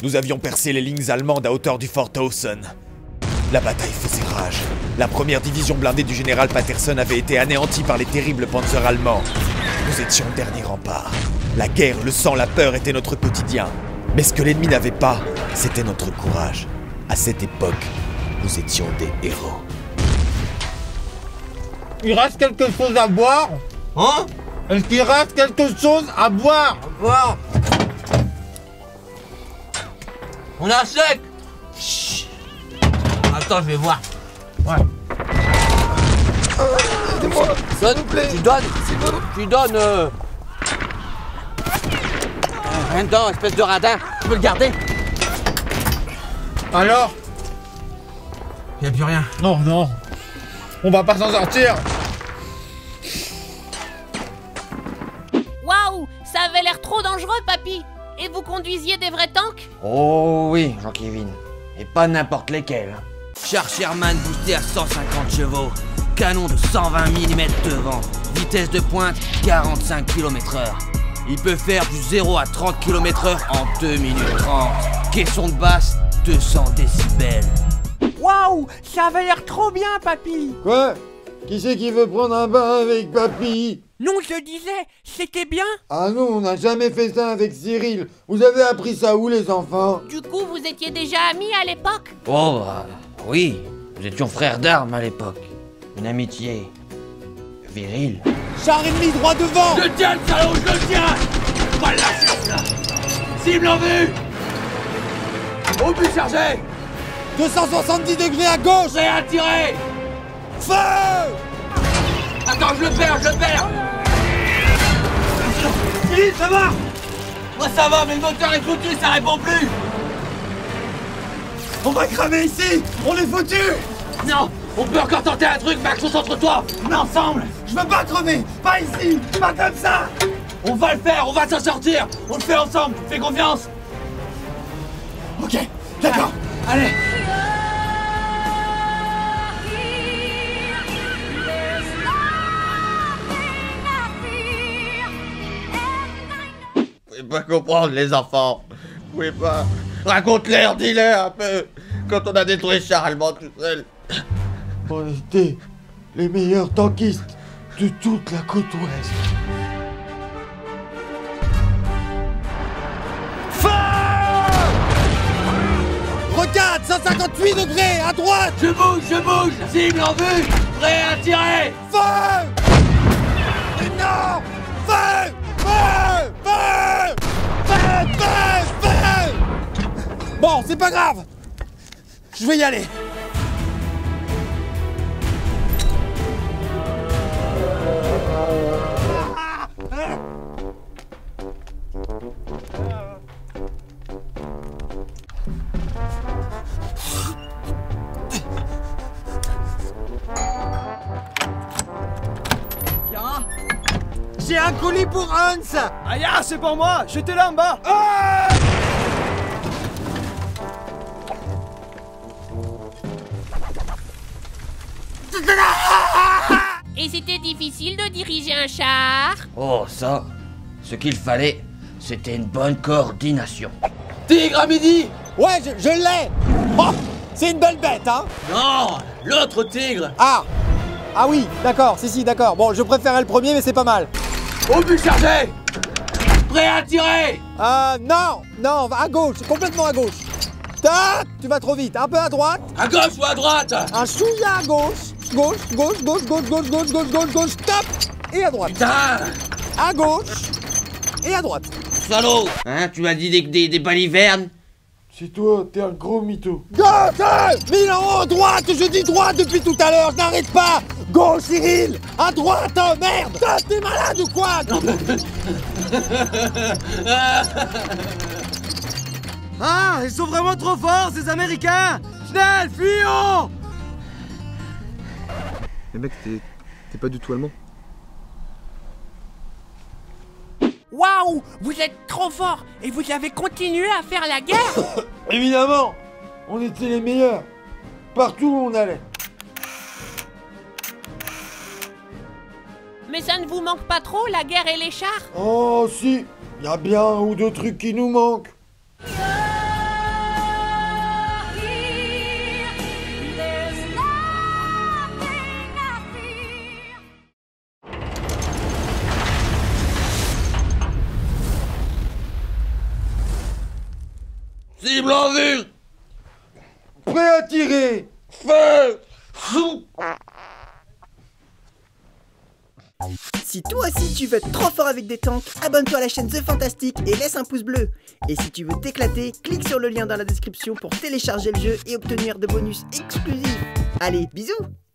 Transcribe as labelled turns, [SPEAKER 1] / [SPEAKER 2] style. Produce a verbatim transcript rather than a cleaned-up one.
[SPEAKER 1] Nous avions percé les lignes allemandes à hauteur du fort Towson. La bataille faisait rage. La première division blindée du général Patterson avait été anéantie par les terribles panzers allemands. Nous étions le dernier rempart. La guerre, le sang, la peur étaient notre quotidien. Mais ce que l'ennemi n'avait pas, c'était notre courage. À cette époque, nous étions des héros.
[SPEAKER 2] Il reste quelque chose à boire?
[SPEAKER 3] Hein?
[SPEAKER 2] Est-ce qu'il reste quelque chose à boire?
[SPEAKER 3] Voir. On a sec.
[SPEAKER 2] Chut.
[SPEAKER 3] Attends, je vais voir.
[SPEAKER 2] Ouais.
[SPEAKER 3] Aidez-moi, s'il vous plaît. Tu donnes. Tu donnes. Euh... Rien dedans, espèce de radin. Tu peux le garder?
[SPEAKER 2] Alors?
[SPEAKER 3] Y a plus rien.
[SPEAKER 2] Non, non. On va pas s'en sortir.
[SPEAKER 4] Waouh, ça avait l'air trop dangereux, papy. Et vous conduisiez des vrais tanks?
[SPEAKER 5] Oh oui, Jean-Kévin. Et pas n'importe lesquels.
[SPEAKER 3] Char Sherman boosté à cent cinquante chevaux. Canon de cent vingt millimètres devant. Vitesse de pointe, quarante-cinq kilomètres heure. Il peut faire du zéro à trente kilomètres heure en deux minutes trente. Caisson de basse, deux cents décibels.
[SPEAKER 6] Waouh, ça avait l'air trop bien, papy.
[SPEAKER 7] Quoi? Qui c'est qui veut prendre un bain avec papy?
[SPEAKER 6] Non, je disais, c'était bien.
[SPEAKER 7] Ah non, on n'a jamais fait ça avec Cyril. Vous avez appris ça où, les enfants?
[SPEAKER 4] Du coup, vous étiez déjà amis à l'époque?
[SPEAKER 5] Oh bah oui, nous étions frères d'armes à l'époque. Une amitié virile.
[SPEAKER 2] Char ennemi droit devant.
[SPEAKER 3] Je tiens le salaud, je le tiens. Pas le lâcher, là. Cible en vue. Au but chargé.
[SPEAKER 2] deux cent soixante-dix degrés à gauche.
[SPEAKER 3] Prêt à tirer.
[SPEAKER 2] Feu.
[SPEAKER 3] Attends, je le perds, je le perds. Philippe, ça va? Moi ça va, mais le moteur est foutu, ça répond plus.
[SPEAKER 2] On va cramer ici. On est foutus.
[SPEAKER 3] Non, on peut encore tenter un truc, Max, concentre-toi.
[SPEAKER 2] On est ensemble. Je veux pas crever. Pas ici. Pas comme ça.
[SPEAKER 3] On va le faire, on va s'en sortir. On le fait ensemble, fais confiance.
[SPEAKER 2] Ok, d'accord.
[SPEAKER 3] Allez.
[SPEAKER 5] Vous pouvez pas comprendre, les enfants. Vous pouvez pas. Raconte-leur, dis-leur un peu. Quand on a détruit le char allemand tout seul.
[SPEAKER 7] On était les meilleurs tankistes de toute la côte ouest.
[SPEAKER 2] Feu. Regarde, cent cinquante-huit degrés à droite.
[SPEAKER 3] Je bouge, je bouge. Cible en vue. Prêt à tirer.
[SPEAKER 2] Feu. Non. Feu. Feu. Feu. Feu. Feu. Feu. Bon, c'est pas grave. Je vais y aller. J'ai un colis pour Hans.
[SPEAKER 6] Aïe, c'est pour moi. J'étais là en bas.
[SPEAKER 2] Ah.
[SPEAKER 4] Et c'était difficile de diriger un char?
[SPEAKER 5] Oh ça, ce qu'il fallait, c'était une bonne coordination.
[SPEAKER 3] Tigre à midi.
[SPEAKER 2] Ouais, je, je l'ai. Oh, c'est une belle bête, hein.
[SPEAKER 3] Non, l'autre tigre.
[SPEAKER 2] Ah. Ah oui, d'accord, si, si, d'accord. Bon, je préférais le premier, mais c'est pas mal.
[SPEAKER 3] Au but chargé. Prêt à tirer.
[SPEAKER 2] Euh, non, non, à gauche, complètement à gauche. Stop. Tu vas trop vite, un peu à droite.
[SPEAKER 3] À gauche ou à droite?
[SPEAKER 2] Un chouïa à gauche. Gauche, gauche, gauche, gauche, gauche, gauche, gauche, gauche, gauche, stop. Et à droite.
[SPEAKER 3] Putain.
[SPEAKER 2] À gauche. Et à droite.
[SPEAKER 5] Salaud. Hein, tu m'as dit des, des, des balivernes?
[SPEAKER 7] C'est toi, t'es un gros mytho.
[SPEAKER 2] Gauche. Mais non, droite, je dis droite depuis tout à l'heure, je n'arrête pas. Gauche, Cyril. À droite, oh merde. T'es malade ou quoi?
[SPEAKER 6] Ah, ils sont vraiment trop forts, ces Américains. Schnell, fuyons.
[SPEAKER 8] Mais mec, t'es pas du tout allemand.
[SPEAKER 6] Waouh, vous êtes trop forts et vous avez continué à faire la guerre.
[SPEAKER 7] Évidemment, on était les meilleurs. Partout où on allait.
[SPEAKER 4] Mais ça ne vous manque pas trop, la guerre et les chars?
[SPEAKER 7] Oh si, y a bien un ou deux trucs qui nous manquent.
[SPEAKER 5] Cible en vue.
[SPEAKER 7] Prêt à tirer.
[SPEAKER 5] Feu.
[SPEAKER 9] Si toi aussi tu veux être trop fort avec des tanks, abonne-toi à la chaîne The Fantastic et laisse un pouce bleu. Et si tu veux t'éclater, clique sur le lien dans la description pour télécharger le jeu et obtenir de bonus exclusifs. Allez, bisous!